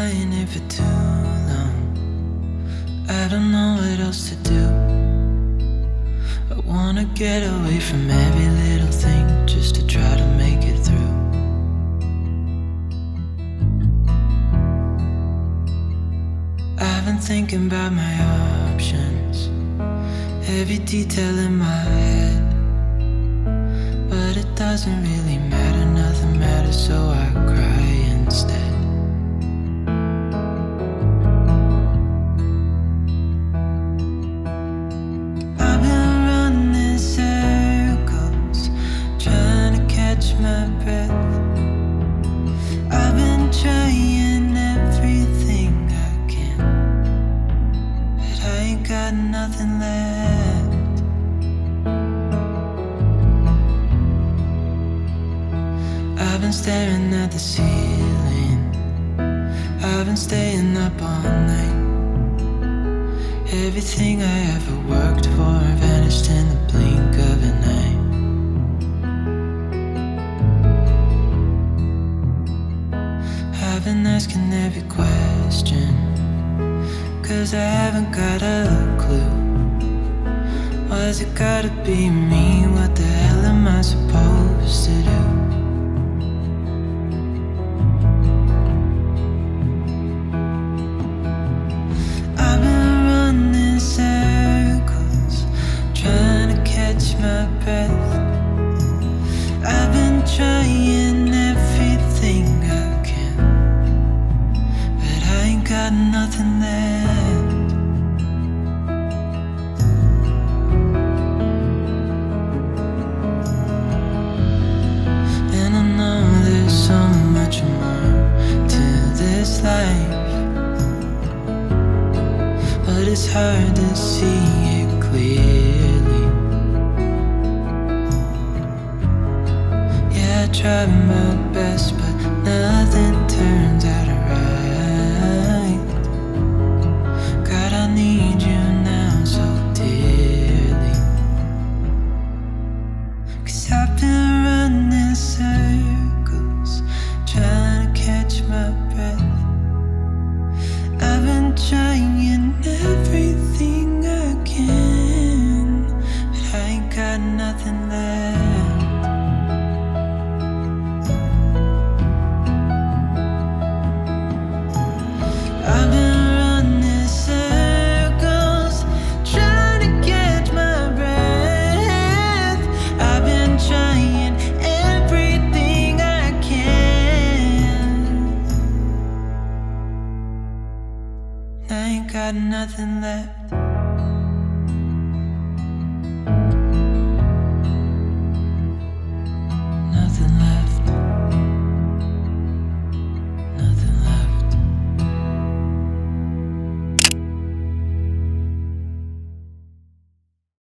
lying here for too long. I don't know what else to do. I wanna get away from every little thing just to try to make it through. I've been thinking about my options, every detail in my head, but it doesn't really matter, nothing matters, so I cry instead. I've been running circles, trying to catch my breath. I've been trying everything I can, but I ain't got nothing left. I've been staring at the ceiling, I've been staying up all night. Everything I ever worked for vanished in the blink of an eye. I've been asking every question, 'cause I haven't got a clue. Why's it gotta be me? What the hell am I supposed to do? I've been running circles, trying to catch my breath. I've been trying everything I can, but I ain't got nothing left. And I know there's so much more to this life, but it's hard to see it clearly. Yeah, I tried my best, but nothing turns out right. God, I need you now so dearly, 'cause I've been running circles, trying to catch my breath. I've been trying everything I can, but I ain't got nothing left. I've been running circles, trying to catch my breath. I've been trying everything I can, I ain't got nothing left.